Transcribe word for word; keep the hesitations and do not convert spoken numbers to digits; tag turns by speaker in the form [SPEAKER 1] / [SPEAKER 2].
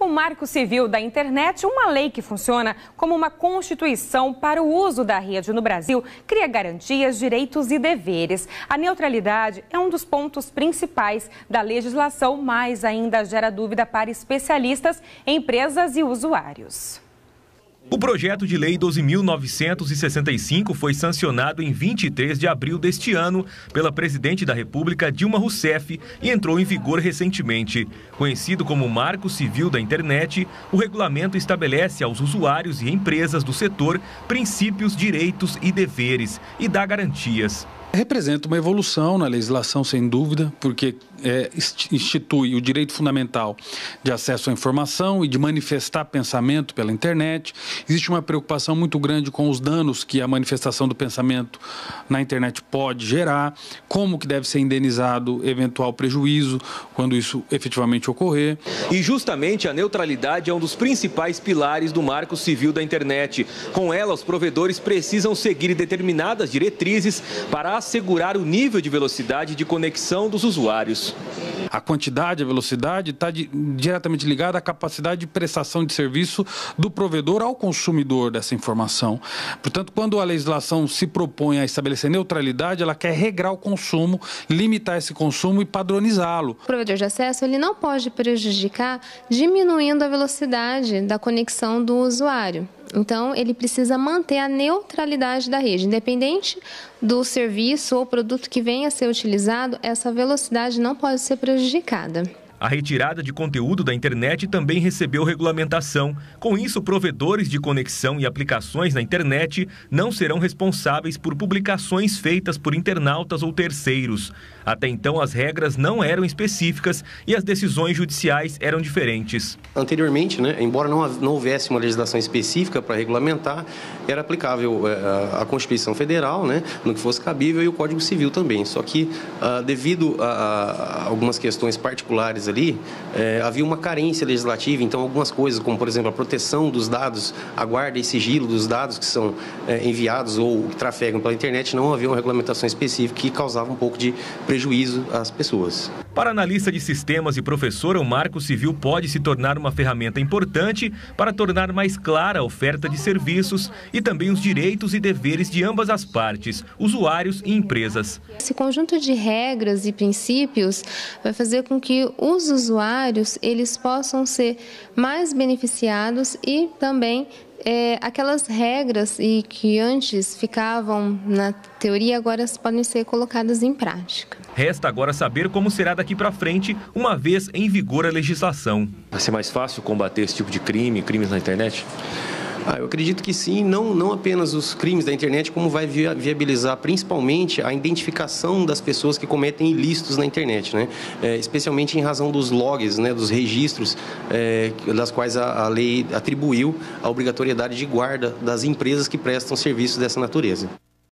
[SPEAKER 1] O Marco Civil da Internet, uma lei que funciona como uma constituição para o uso da rede no Brasil, cria garantias, direitos e deveres. A neutralidade é um dos pontos principais da legislação, mas ainda gera dúvida para especialistas, empresas e usuários.
[SPEAKER 2] O projeto de lei doze mil novecentos e sessenta e cinco foi sancionado em vinte e três de abril deste ano pela presidente da República, Dilma Rousseff, e entrou em vigor recentemente. Conhecido como Marco Civil da Internet, o regulamento estabelece aos usuários e empresas do setor princípios, direitos e deveres e dá garantias.
[SPEAKER 3] Representa uma evolução na legislação, sem dúvida, porque é, institui o direito fundamental de acesso à informação e de manifestar pensamento pela internet. Existe uma preocupação muito grande com os danos que a manifestação do pensamento na internet pode gerar, como que deve ser indenizado eventual prejuízo quando isso efetivamente ocorrer.
[SPEAKER 2] E justamente a neutralidade é um dos principais pilares do Marco Civil da Internet. Com ela, os provedores precisam seguir determinadas diretrizes para assegurar o nível de velocidade de conexão dos usuários.
[SPEAKER 3] A quantidade, a velocidade está diretamente ligada à capacidade de prestação de serviço do provedor ao consumidor dessa informação. Portanto, quando a legislação se propõe a estabelecer neutralidade, ela quer regrar o consumo, limitar esse consumo e padronizá-lo.
[SPEAKER 4] O provedor de acesso ele não pode prejudicar diminuindo a velocidade da conexão do usuário. Então, ele precisa manter a neutralidade da rede. Independente do serviço ou produto que venha a ser utilizado, essa velocidade não pode ser prejudicada.
[SPEAKER 2] A retirada de conteúdo da internet também recebeu regulamentação. Com isso, provedores de conexão e aplicações na internet não serão responsáveis por publicações feitas por internautas ou terceiros. Até então, as regras não eram específicas e as decisões judiciais eram diferentes.
[SPEAKER 5] Anteriormente, né, embora não, não houvesse uma legislação específica para regulamentar, era aplicável a, a Constituição Federal, né, no que fosse cabível, e o Código Civil também. Só que, uh, devido a, a algumas questões particulares ali, eh, havia uma carência legislativa, então algumas coisas, como por exemplo a proteção dos dados, a guarda e sigilo dos dados que são eh, enviados ou que trafegam pela internet, não havia uma regulamentação específica que causava um pouco de prejuízo às pessoas.
[SPEAKER 2] Para analista de sistemas e professora, o Marco Civil pode se tornar uma ferramenta importante para tornar mais clara a oferta de serviços e também os direitos e deveres de ambas as partes, usuários e empresas.
[SPEAKER 4] Esse conjunto de regras e princípios vai fazer com que os usuários eles possam ser mais beneficiados e também É, aquelas regras e que antes ficavam na teoria, agora podem ser colocadas em prática.
[SPEAKER 2] Resta agora saber como será daqui para frente, uma vez em vigor a legislação. Vai ser mais fácil combater esse tipo de crime, crimes na internet?
[SPEAKER 5] Ah, eu acredito que sim, não, não apenas os crimes da internet, como vai viabilizar principalmente a identificação das pessoas que cometem ilícitos na internet, né? É, especialmente em razão dos logs, né, dos registros, é, das quais a, a lei atribuiu a obrigatoriedade de guarda das empresas que prestam serviços dessa natureza.